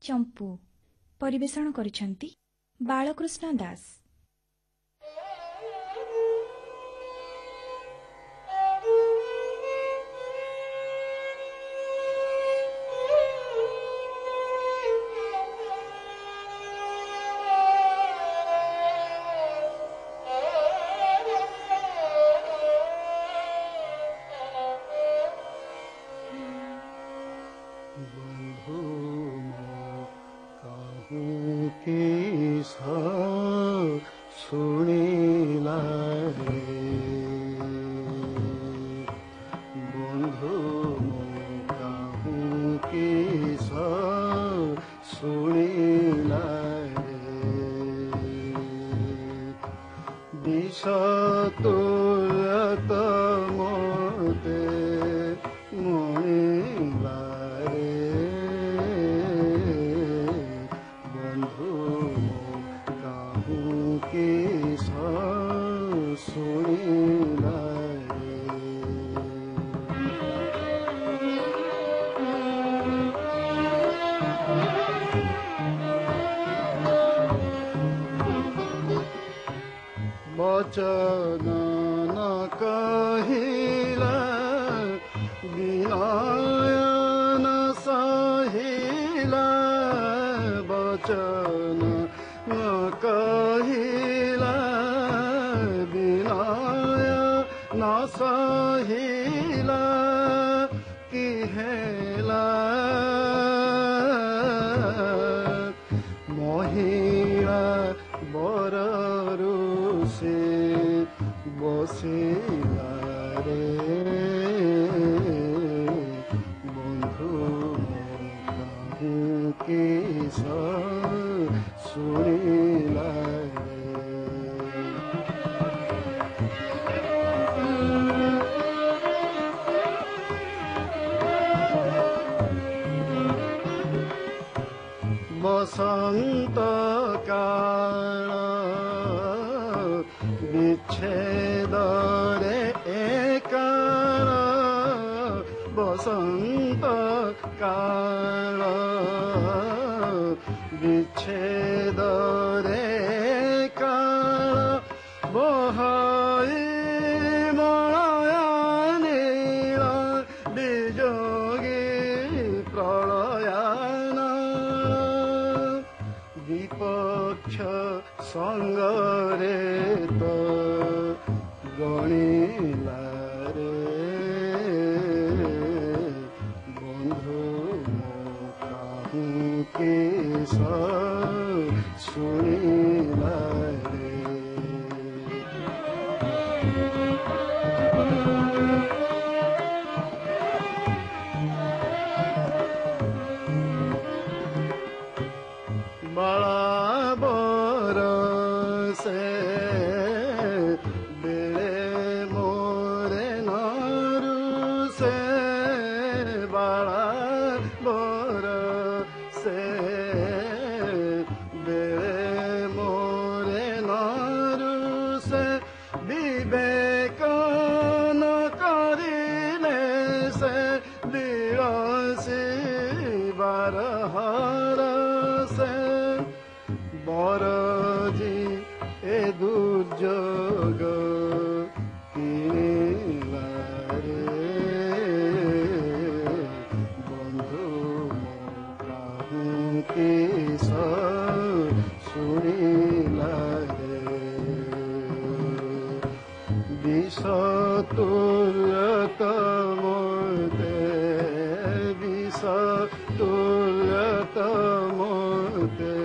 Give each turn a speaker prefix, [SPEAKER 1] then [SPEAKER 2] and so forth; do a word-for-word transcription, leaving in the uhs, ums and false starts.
[SPEAKER 1] ଚମ୍ପୁ ପରିବେଷଣ କରିଛନ୍ତି ବାଳକୃଷ୍ଣ ଦାସ।
[SPEAKER 2] वचन न कहिला विनयन सहिला, वचन न कहिला विनय न सहिला, कि हेला महिला बररु से बसिला रे बंधु कहूँ किस सुनिला बसंत काल विच्छेद रे एकाल, बसंत काल विच्छेद रे एकाल, बहाई मलया नील विजोगी प्रलयान, विपक्ष संगरे तो गणिला रे बंधु कहूँ किस सुनिला रे बाला बरसे बेले मोरे नरुसे, बाला बरसे बेले मोरे नरुसे, विवेक न करिले से बिरसी बारहर से, बरजी ए दुर्जोग किनिला रे बंधु कहूँ किस सुनिला रे विष तुल्यत मोते, विष तुल्यत मोते